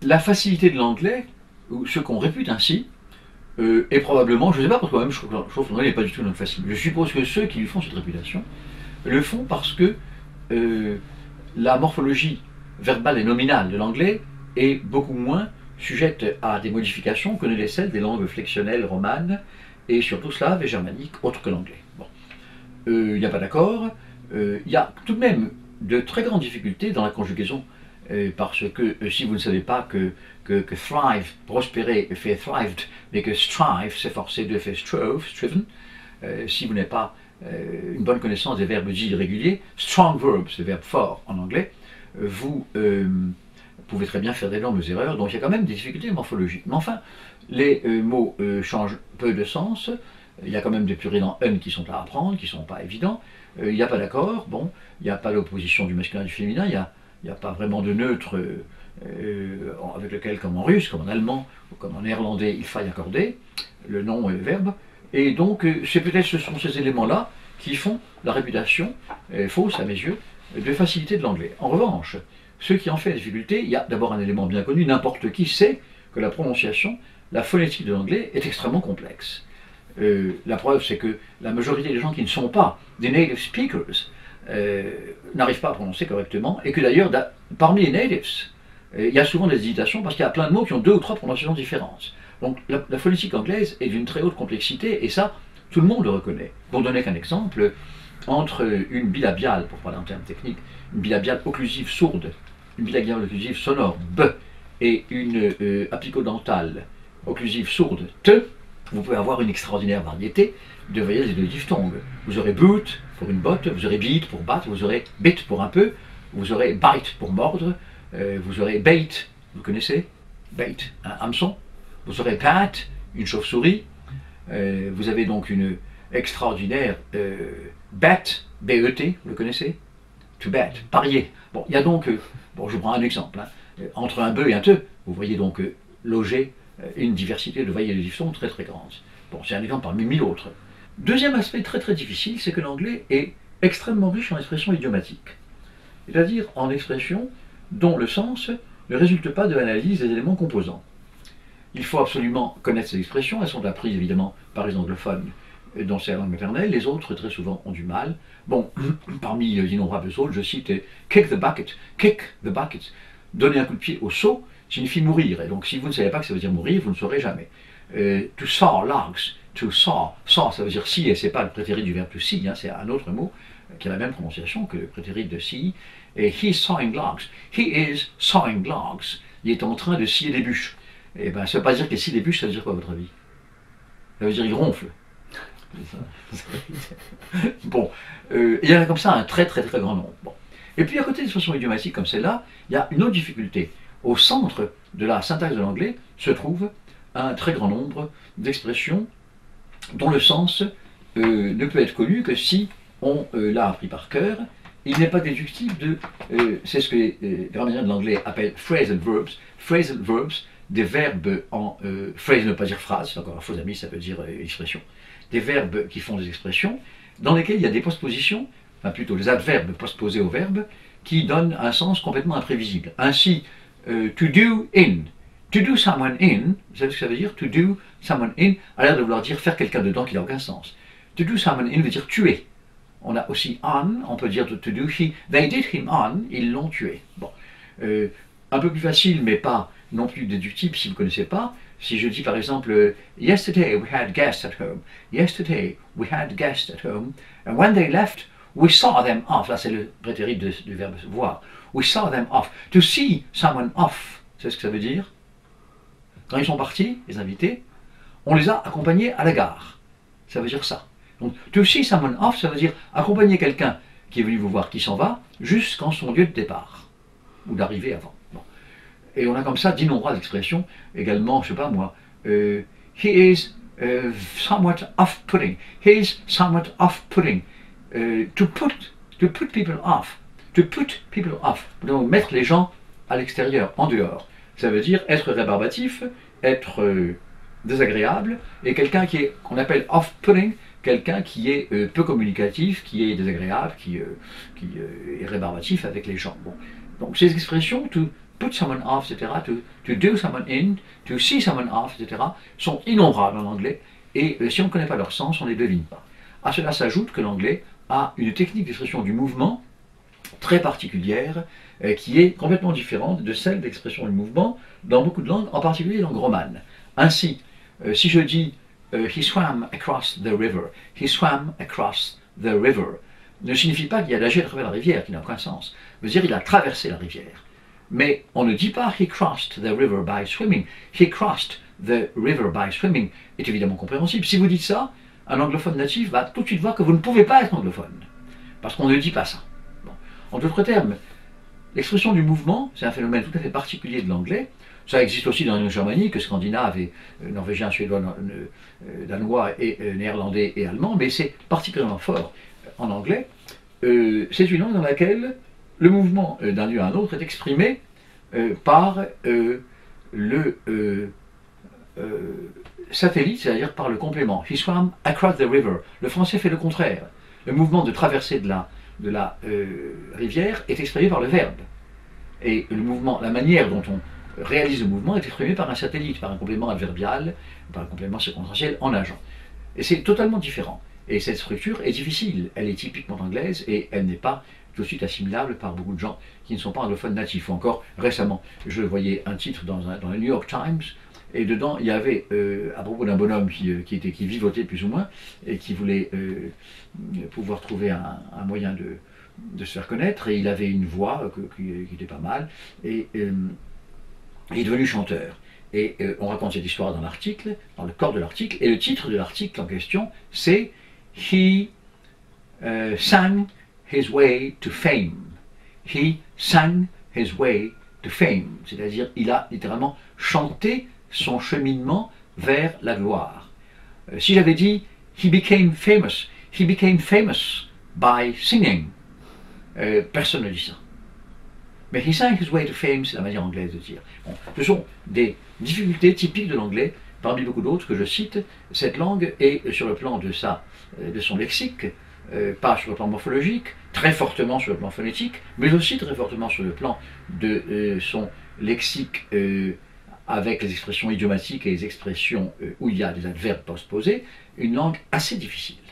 la facilité de l'anglais, ou ce qu'on répute ainsi, est probablement, je ne sais pas pourquoi même, je trouve que l'anglais n'est pas du tout non facile. Je suppose que ceux qui lui font cette réputation le font parce que la morphologie verbale et nominale de l'anglais est beaucoup moins sujette à des modifications que ne l'est celle des langues flexionnelles romanes et surtout slaves et germaniques, autres que l'anglais. Bon. Il n'y a pas d'accord. Il y a tout de même de très grandes difficultés dans la conjugaison, parce que si vous ne savez pas que thrive, prospérer, fait thrived, mais que strive, s'efforcer de fait strove, striven, si vous n'avez pas une bonne connaissance des verbes dits irréguliers, strong verbs, des verbes forts en anglais, vous pouvez très bien faire d'énormes erreurs, donc il y a quand même des difficultés morphologiques. Mais enfin, les mots changent peu de sens, il y a quand même des pluriels en un qui sont à apprendre, qui ne sont pas évidents, il n'y a pas d'accord, bon, il n'y a pas l'opposition du masculin et du féminin, il n'y a pas vraiment de neutre avec lequel, comme en russe, comme en allemand, ou comme en néerlandais, il faille accorder le nom et le verbe. Et donc, c'est peut-être ce sont ces éléments-là qui font la réputation fausse, à mes yeux, de facilité de l'anglais. En revanche, ce qui en fait la difficulté, il y a d'abord un élément bien connu, n'importe qui sait que la prononciation, la phonétique de l'anglais est extrêmement complexe. La preuve, c'est que la majorité des gens qui ne sont pas des native speakers n'arrivent pas à prononcer correctement, et que d'ailleurs, parmi les natives, il y a souvent des hésitations parce qu'il y a plein de mots qui ont 2 ou 3 prononciations différentes. Donc la phonétique anglaise est d'une très haute complexité, et ça, tout le monde le reconnaît. Pour donner qu'un exemple, entre une bilabiale, pour parler en termes techniques, une bilabiale occlusive sourde, une bilabiale occlusive sonore, B, et une apicodentale occlusive sourde, T, vous pouvez avoir une extraordinaire variété de voyelles et de diphtongues. Vous aurez boot pour une botte, vous aurez beat pour battre, vous aurez bit pour un peu, vous aurez bite pour mordre, vous aurez bait, vous connaissez, bait, un hameçon, vous aurez pat, une chauve-souris, vous avez donc une extraordinaire bet, B-E-T, vous le connaissez, to bet, parier. Bon, il y a donc, bon, je prends un exemple, hein, entre un bœuf et un te, vous voyez donc loger une diversité de voyelles et de diphtongues très très grande. Bon, c'est un exemple parmi 1000 autres. Deuxième aspect très très difficile, c'est que l'anglais est extrêmement riche en expressions idiomatiques, c'est-à-dire en expressions dont le sens ne résulte pas de l'analyse des éléments composants. Il faut absolument connaître ces expressions, elles sont apprises évidemment par les anglophones dans c'est la langue maternelle, les autres très souvent ont du mal. Bon, parmi d'innombrables autres, je cite kick the bucket, donner un coup de pied au seau signifie mourir, et donc si vous ne savez pas que ça veut dire mourir, vous ne saurez jamais. To saw logs, to saw, ça veut dire si, et c'est pas le prétérit du verbe to see, hein, c'est un autre mot qui a la même prononciation que le prétérit de see, et he's sawing logs, he is sawing logs, il est en train de scier des bûches. Et ben ça ne veut pas dire qu'il scie des bûches, ça veut dire quoi à votre avis? Ça veut dire il ronfle. Bon, il y en a comme ça un très très très grand nombre. Bon. Et puis à côté des expressions idiomatiques comme celle-là, il y a une autre difficulté. Au centre de la syntaxe de l'anglais se trouve un très grand nombre d'expressions dont le sens ne peut être connu que si on l'a appris par cœur. Il n'est pas déductible de, c'est ce que les grammairiens de l'anglais appellent phrasal verbs, des verbes en phrase ne veut pas dire phrase, c'est encore un faux ami, ça veut dire expression, des verbes qui font des expressions, dans lesquelles il y a des postpositions, enfin plutôt des adverbes postposés au verbe, qui donnent un sens complètement imprévisible. Ainsi, to do someone in, vous savez ce que ça veut dire? To do someone in a l'air de vouloir dire faire quelqu'un dedans qui n'a aucun sens. To do someone in veut dire tuer. On a aussi on, on peut dire to do, they did him on, ils l'ont tué. Bon. Un peu plus facile, mais pas non plus déductible si vous ne connaissez pas. Si je dis par exemple, yesterday we had guests at home, yesterday we had guests at home, and when they left, we saw them off. Là c'est le prétérit du verbe voir. We saw them off. To see someone off, c'est ce que ça veut dire? Quand ils sont partis, les invités, on les a accompagnés à la gare. Ça veut dire ça. Donc, to see someone off, ça veut dire accompagner quelqu'un qui est venu vous voir, qui s'en va, jusqu'en son lieu de départ, ou d'arrivée avant. Bon. Et on a comme ça d'innombrables expressions, également, je sais pas moi, he is somewhat off-putting, he is somewhat off-putting, to put people off, donc mettre les gens à l'extérieur, en dehors. Ça veut dire être rébarbatif, être désagréable, et quelqu'un qui est, qu'on appelle off-putting, quelqu'un qui est peu communicatif, qui est désagréable, qui est rébarbatif avec les gens. Bon. Donc ces expressions, to put someone off, etc., to do someone in, to see someone off, etc., sont innombrables en anglais, et si on ne connaît pas leur sens, on ne les devine pas. À cela s'ajoute que l'anglais a une technique d'expression du mouvement très particulière, qui est complètement différente de celle d'expression du mouvement dans beaucoup de langues, en particulier les langues romanes. Ainsi, si je dis he swam across the river, he swam across the river, ne signifie pas qu'il a nagé à travers la rivière, qui n'a aucun sens. Ça veut dire qu'il a traversé la rivière. Mais on ne dit pas he crossed the river by swimming. He crossed the river by swimming est évidemment compréhensible. Si vous dites ça, un anglophone natif va tout de suite voir que vous ne pouvez pas être anglophone, parce qu'on ne dit pas ça. Bon. En d'autres termes, l'expression du mouvement, c'est un phénomène tout à fait particulier de l'anglais. Ça existe aussi dans les langues germaniques, scandinaves et norvégien, suédois, danois et néerlandais et allemand, mais c'est particulièrement fort en anglais. C'est une langue dans laquelle le mouvement d'un lieu à un autre est exprimé par le satellite, c'est-à-dire par le complément. He swam across the river. Le français fait le contraire. Le mouvement de traversée de la rivière est exprimé par le verbe. Et le mouvement, la manière dont on réalise le mouvement est exprimée par un satellite, par un complément adverbial, par un complément circonstanciel en nageant. Et c'est totalement différent. Et cette structure est difficile. Elle est typiquement anglaise et elle n'est pas tout de suite assimilable par beaucoup de gens qui ne sont pas anglophones natifs. Ou encore, récemment, je voyais un titre dans le New York Times, et dedans, il y avait, à propos d'un bonhomme qui vivotait plus ou moins, et qui voulait pouvoir trouver un moyen de se faire connaître, et il avait une voix qui était pas mal, et il est devenu chanteur. Et on raconte cette histoire dans l'article, dans le corps de l'article, et le titre de l'article en question, c'est « He sang his way to fame ». « He sang his way to fame », c'est-à-dire il a littéralement chanté son cheminement vers la gloire. Si j'avais dit « he became famous by singing », personne ne dit ça. Mais « he sang his way to fame », c'est la manière anglaise de dire. Bon, ce sont des difficultés typiques de l'anglais, parmi beaucoup d'autres que je cite. Cette langue est sur le plan de son lexique, pas sur le plan morphologique, très fortement sur le plan phonétique, mais aussi très fortement sur le plan de son lexique avec les expressions idiomatiques et les expressions où il y a des adverbes postposés, une langue assez difficile.